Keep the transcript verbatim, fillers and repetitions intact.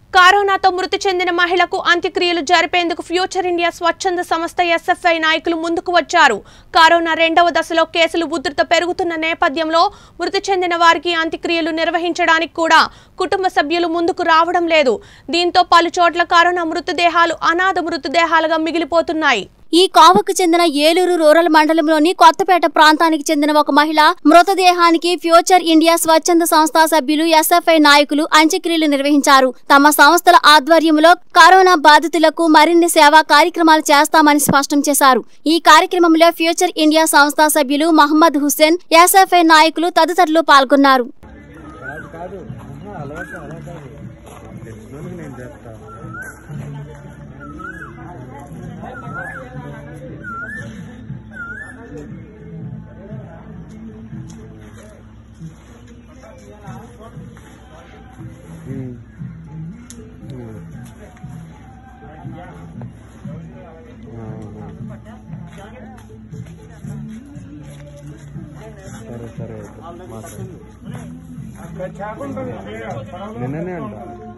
కరోనాతో మృతి చెందిన మహిళకు అంత్యక్రియలు జరిపేందుకు ఫ్యూచర్ ఇండియా స్వచ్ఛంద సంస్థ ఎస్ఎఫ్ఐ నాయకులు ముందుకు వచ్చారు. కరోనా రెండవ దశలో కేసులు ఉధృత పెరుగుతున్న నేపథ్యంలో మృతి చెందిన వారికి అంత్యక్రియలు నిర్వహించడానికి కూడా కుటుంబ సభ్యులు ముందుకు రావడం లేదు. దీంతో పలు చోట్ల కరోనా మృతదేహాలు అనాథ మృతదేహాలుగా మిగిలిపోతున్నాయి. ఈ కావకు చెందిన ఏలూరు రూరల్ మండలంలోని కొత్తపేట ప్రాంతానికి చెందిన ఒక మహిళ మృతదేహానికి ఫ్యూచర్ ఇండియా స్వచ్ఛంద సంస్థ సభ్యులు ఎస్ఎఫ్ఐ నాయకులు అంత్యక్రియలు నిర్వహించారు. తమ సంస్థల ఆధ్వర్యంలో కరోనా బాధితులకు మరిన్ని సేవా కార్యక్రమాలు చేస్తామని స్పష్టం చేశారు. ఈ కార్యక్రమంలో ఫ్యూచర్ ఇండియా సంస్థ సభ్యులు మహమ్మద్ హుస్సేన్, ఎస్ఎఫ్ఐ నాయకులు తదితరులు పాల్గొన్నారు. సరే సరే నిన్ననే అంట